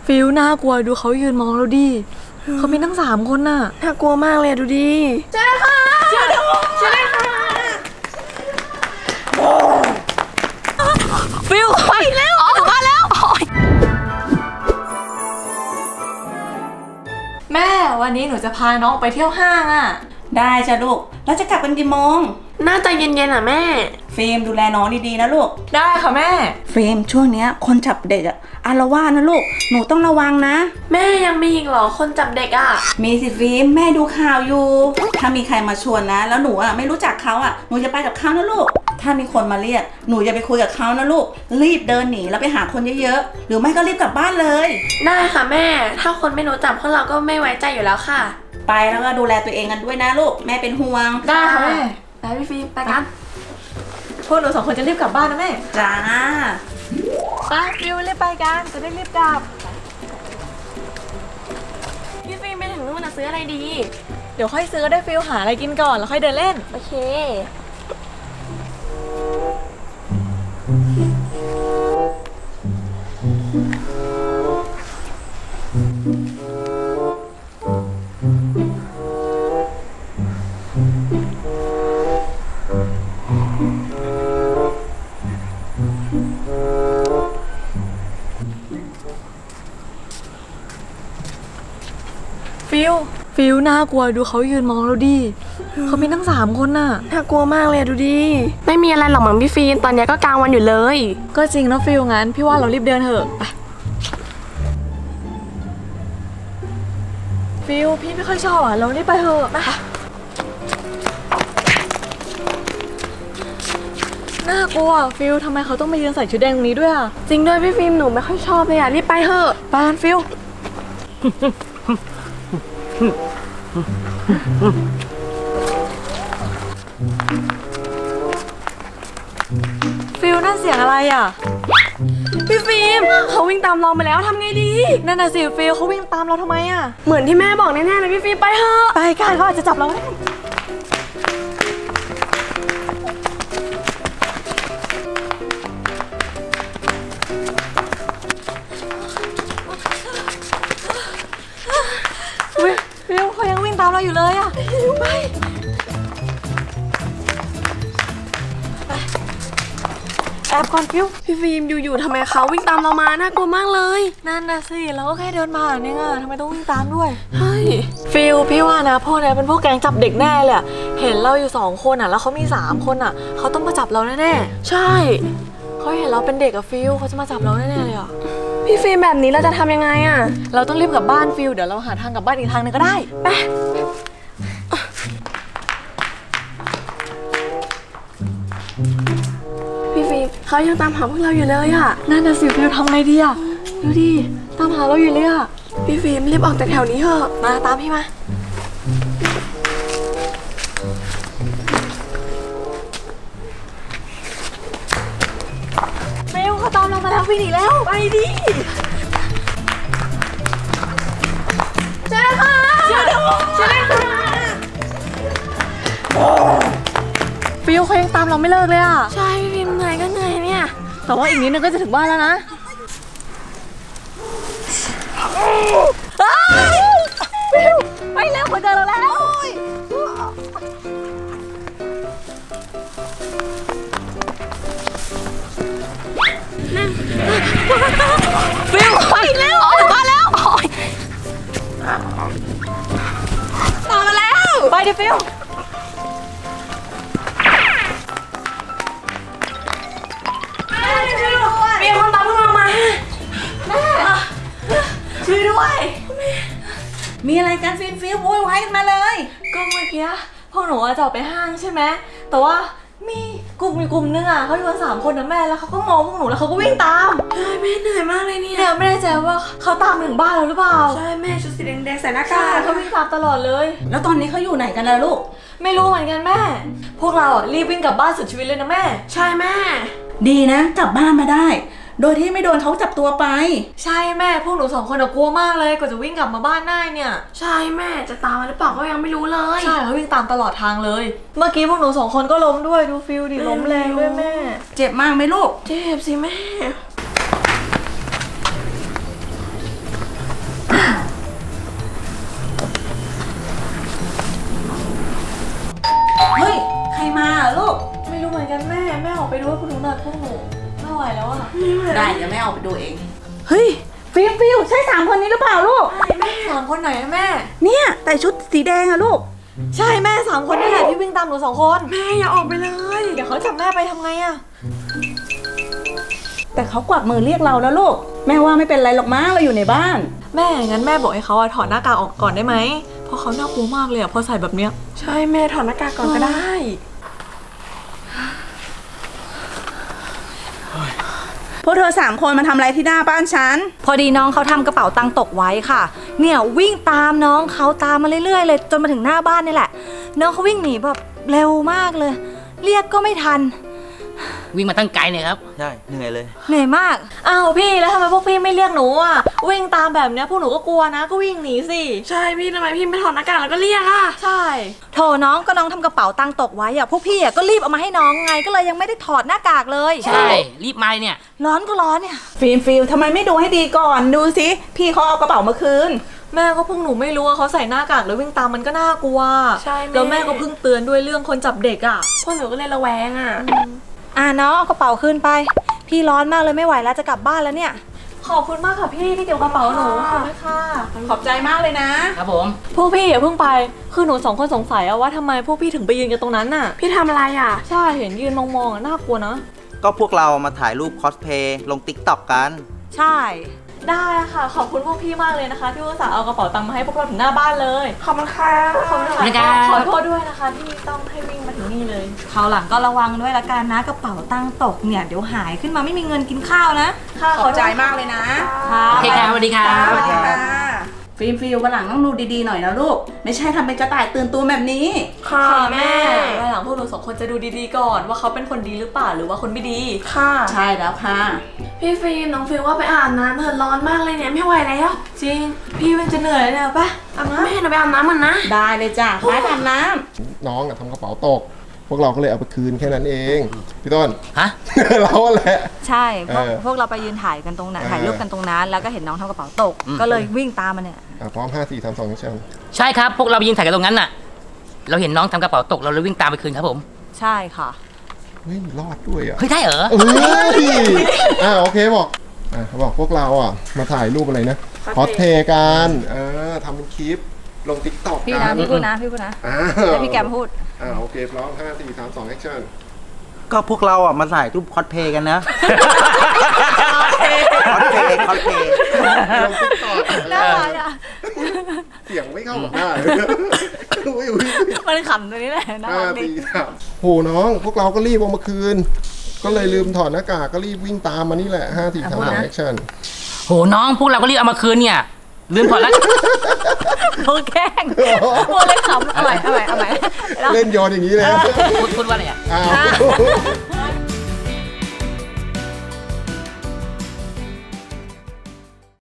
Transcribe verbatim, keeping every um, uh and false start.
ฟิลน่ากลัวดูเขายืนมองเราดิเขามีทั้งสามคนน่ะน่ากลัวมากเลยดูดิเจ๊ค่ะเจ๊เจ๊ค่ะฟิลไปแล้วออกมาแล้วแม่วันนี้หนูจะพาน้องไปเที่ยวห้างอ่ะได้จ้ะลูกแล้วจะกลับกันกี่โมงน่าจะเย็นๆอ่ะแม่ฟิล์มดูแลน้องดีๆนะลูกได้ค่ะแม่ฟิล์มช่วงนี้คนจับเด็กอะอาละวาดนะลูกหนูต้องระวังนะแม่ยังมีอีกเหรอคนจับเด็กอะมีสิฟิล์มแม่ดูข่าวอยู่ถ้ามีใครมาชวนนะแล้วหนูอะไม่รู้จักเขาอะหนูจะไปกับเขานะลูกถ้ามีคนมาเรียกหนูอย่าไปคุยกับเขานะลูกรีบเดินหนีแล้วไปหาคนเยอะๆหรือไม่ก็รีบกลับบ้านเลยได้ค่ะแม่ถ้าคนไม่รู้จักพวกเราก็ไม่ไว้ใจอยู่แล้วค่ะไปแล้วก็ดูแลตัวเองกันด้วยนะลูกแม่เป็นห่วงได้ค่ะแม่ไปพี่ฟิล์มไปกันพวกหนูสองคนจะรีบกลับบ้านนะแม่จ้าไปฟิวรีบไปกันจะได้รีบกลับพี่ฟิล์มไปถึงนู่นนะซื้ออะไรดีเดี๋ยวค่อยซื้อได้ฟิวหาอะไรกินก่อนแล้วค่อยเดินเล่นโอเคฟิลฟิลน่ากลัวดูเขายืนมองเราดิเขามีทั้งสามคนน่ะน่ากลัวมากเลยดูดิไม่มีอะไรหรอกมั้งพี่ฟิล์มตอนนี้ก็กลางวันอยู่เลยก็จริงนะฟิลงั้นพี่ว่าเรารีบเดินเถอะไปฟิลพี่ไม่ค่อยชอบอ่ะเรารีบไปเถอะมาน่ากลัวฟิลทำไมเขาต้องมายืนใส่ชุดแดงตรงนี้ด้วยอ่ะจริงด้วยพี่ฟิล์มหนูไม่ค่อยชอบเลยอ่ะรีบไปเถอะไปกันฟิลฟิลนั่นเสียงอะไรอ่ะพี่ฟิล์มเขาวิ่งตามเรามาแล้วทำไงดีนั่นน่ะสิฟิลเขาวิ่งตามเราทำไมอ่ะเหมือนที่แม่บอกแน่ๆเลยพี่ฟิล์มไปเถอะไปกันเขาอาจจะจับเราได้ฟิลเขายังวิ่งตามเราอยู่เลยอ่ะไปแอบก่อนฟิวพี่ฟิล์มอยู่ๆทำไมเขาวิ่งตามเรามาน่ากลัวมากเลยนั่นนะสิเราก็แค่เดินผ่านเนี่ยทำไมต้องวิ่งตามด้วยเฮ้ยฟิลพี่ว่านะพวกนี้เป็นพวกแก๊งจับเด็กแน่เลยเห็นเราอยู่สองคนอ่ะแล้วเขามีสามคนอ่ะเขาต้องมาจับเราแน่ๆใช่เขาเห็นเราเป็นเด็กอะฟิลเขาจะมาจับเราแน่ๆเลยอ่ะพี่ฟิล์มแบบนี้เราจะทำยังไงอ่ะเราต้องรีบกลับบ้านฟิลเดี๋ยวเราหาทางกลับบ้านอีกทางนึงก็ได้ไปพี่ฟิล์มเขายังตามหาพวกเราอยู่เลยอ่ะนั่นน่ะสิฟิลทำไงดีอ่ะดูดิตามหาเราอยู่เลยอ่ะพี่ฟิล์มรีบออกจากแถวนี้เถอะมาตามพี่มาฟิลเขาตามเรามาแล้ววิ่งหนีแล้วไปดิเจ๊ค่ะเจ๊เจ๊ฟิลเขายังตามเราไม่เลิกเลยอ่ะใช่พี่ฟิล์มเหนื่อยก็เหนื่อยเนี่ยแต่ว่าอีกนิดนึงก็จะถึงบ้านแล้วนะฟิลไปแล้วหัวใจเราแล้วฟิลไปแล้วออกมาแล้วตามมาแล้วไปดิฟิลมีคนตามพวกเรามาแม่ช่วยด้วยมีอะไรกันฟิล์มฟิล์มโวยวายกันมาเลยก็เมื่อกี้พวกหนูจะออกไปห้างใช่ไหมแต่ว่ามีกลุ่มมีกลุ่มนึงอ่ะเขาอยู่กันสามคนนะแม่แล้วเขาก็มองพวกหนูแล้วเขาก็วิ่งตามใช่แม่เหนื่อยมากเลยเนี่ยเนี่ยไม่แน่ใจว่าเขาตามถึงบ้านเราหรือเปล่าใช่แม่ชุดสีแดงๆใส่หน้ากากเขาวิ่งตามตลอดเลยแล้วตอนนี้เขาอยู่ไหนกันล่ะลูกไม่รู้เหมือนกันแม่พวกเราอ่ะรีบวิ่งกลับบ้านสุดชีวิตเลยนะแม่ใช่แม่ดีนะกลับบ้านมาได้โดยที่ไม่โดนเขาจับตัวไปใช่แม่พวกหนูสองคนกลัวมากเลยกว่าจะวิ่งกลับมาบ้านได้เนี่ยใช่แม่จะตามมาหรือเปล่าก็ยังไม่รู้เลยใช่เขาวิ่งตามตลอดทางเลยเมื่อกี้พวกหนูสองคนก็ล้มด้วยดูฟิลดิล้มแรงด้วยแม่เจ็บมากไหมลูกเจ็บสิแม่แม่ออกไปดูให้พวกหนูหน่อยพวกหนูไม่ไหวแล้วอะได้เดี๋ยวแม่ออกไปดูเองเฮ้ยฟิล์มฟิลใช่สามคนนี้หรือเปล่าลูกแม่สามคนไหนอะแม่เนี่ยแต่ชุดสีแดงอะลูกใช่แม่สามคนนี่แหละที่วิ่งตามหนูสองคนแม่อย่าออกไปเลยเดี๋ยวเขาจับแม่ไปทำไงอะแต่เขากวักมือเรียกเราแล้วลูกแม่ว่าไม่เป็นไรหรอกมั้งเราอยู่ในบ้านแม่งั้นแม่บอกให้เขาอะถอดหน้ากากออกก่อนได้ไหมเพราะเขาน่ากลัวมากเลยอะพอใส่แบบเนี้ยใช่แม่ถอดหน้ากากก่อนก็ได้พวกเธอสามคนมาทำอะไรที่หน้าบ้านฉันพอดีน้องเขาทำกระเป๋าตังค์ตกไว้ค่ะเนี่ยวิ่งตามน้องเขาตามมาเรื่อยๆเลยจนมาถึงหน้าบ้านนี่แหละน้องเขาวิ่งหนีแบบเร็วมากเลย เรียกก็ไม่ทันวิ่งมาตั้งไกลเนี่ยครับใช่เหนื่อยเลยเหนื่อยมากอ้าวพี่แล้วทำไมพวกพี่ไม่เรียกหนูอะวิ่งตามแบบเนี้ยพวกหนูก็กลัวนะก็วิ่งหนีสิใช่พี่ทำไมพี่ไม่ถอดหน้ากากแล้วก็เรียกอ่ะใช่โถน้องก็น้องทำกระเป๋าตังค์ตกไว้อะพวกพี่อะก็รีบเอามาให้น้องไงก็เลยยังไม่ได้ถอดหน้ากากเลยใช่ รีบมาเนี่ยร้อนก็ร้อนเนี่ยฟิล์มฟิลทำไมไม่ดูให้ดีก่อนดูสิพี่เขาเอากระเป๋ามาคืนแม่ก็พวกหนูไม่รู้ว่าเขาใส่หน้ากากแล้ววิ่งตามมันก็น่ากลัวใช่แม่แล้วแม่ก็เพิ่งเตือนด้วยเรื่องคนจับเด็กอะพวกหนูก็เลยระแวงอ่ะอ่ะน้องเอากระเป๋าขึ้นไป พี่ร้อนมากเลยไม่ไหวแล้วจะกลับบ้านแล้วเนี่ยขอบคุณมากค่ะพี่ที่เก็บกระเป๋าหนูขอบคุณค่ะขอบใจมากเลยนะครับผมพวกพี่อย่าเพิ่งไปคือหนูสองคนสงสัยอะว่าทำไมพวกพี่ถึงไปยืนกันตรงนั้นน่ะพี่ทำอะไรอ่ะใช่เห็นยืนมองๆอะน่ากลัวนะก็พวกเรามาถ่ายรูปคอสเพย์ลงติ๊กต็อกกันใช่ได้ค่ะขอบคุณพวกพี่มากเลยนะคะที่อุตส่าห์เอากระเป๋าตังค์มาให้พวกเราถึงหน้าบ้านเลยขอบคุณค่ะขอบคุณขอบคุณครัค่ะบขอโทษด้วยนะคะที่ต้องให้วิ่งมาถึงนี่เลยคราวหลังก็ระวังด้วยละกันนะกระเป๋าตังค์ตกเนี่ยเดี๋ยวหายขึ้นมาไม่มีเงินกินข้าวนะค่ะขอบใจมากเลยนะโอเคครับสวัสดีครับสวัสดีค่ะฟิล์มฟิลวันหลังต้องดูดีๆหน่อยนะลูกไม่ใช่ทำเป็นกระต่ายตื่นตัวแบบนี้ค่ะค่ะแม่แม่วันหลังพวกหนูสองคนจะดูดีๆก่อนว่าเขาเป็นคนดีหรือเปล่าหรือว่าคนไม่ดีค่ะใช่แล้วค่ะพี่ฟิล์มน้องฟิลว่าไปอาบน้ำเถอะร้อนมากเลยเนี่ยไม่ไหวแล้วจริงพี่มันจะเหนื่อยแล้วเนี่ยไปอาบน้ำแม่หนูไปอาบน้ำมันนะได้เลยจ้ะไปอาบน้น้องอะทำกระเป๋าตก พวกเราก็เลยเอาไปคืนแค่นั้นเอง พี่ต้นฮะเราแหละใช่พวกเออพวกเราไปยืนถ่ายกันตรงนั้นเออถ่ายรูปกันตรงนั้นแล้วก็เห็นน้องทำกระเป๋าตกอืมก็เลยวิ่งตามมันเนี่ยอ่ะพร้อมห้าสี่สามสองแอคชั่นใช่ครับ พวกเราไปยืนถ่ายกันตรงนั้นน่ะ เราเห็นน้องทำกระเป๋าตก เราเลยวิ่งตามไปคืนครับผมใช่ค่ะเฮ้ยรอดด้วยอ่ะเฮ้ยได้เหรอเอ้ยอ่ะโอเคบอกอ่ะเขาบอกพวกเราอ่ะมาถ่ายรูปอะไรนะคอสเพย์กันเออทำเป็นคลิปลงติ๊กต็อกพี่กันะนพี่พูดนะพี่พูดนะอ่าแล้วพี่แกมพูดอ่าโอเคพร้อมห้าสี่สามสองแอคชั่นก็พวกเราอ่ะมาถ่ายรูปคอสเพย์กันนะ คอสเพย์คอสเพย์ลงติ๊กต็อกน่ารักอ่ะเสียงไม่เข้ากับหน้าเลยอุ้ยอุ้ยมันขำตรงนี้แหละน่าห้ารักดีสี่สามโหน้องพวกเราก็รีบเอามาคืน ก็เลยลืมถอดหน้ากากก็รีบวิ่งตามมานี่แหละห้าสี่สามสองแอคชั่นโหน้องพวกเราก็รีบเอามาคืนเนี่ย ลืมถอดแล้วโอแกล้งโมเลยขำเอาใหม่เอาใหม่เอาใหม่เล่นโยนอย่างนี้เลยนะพูดพูดว่าอะไรอ่ะอ้าว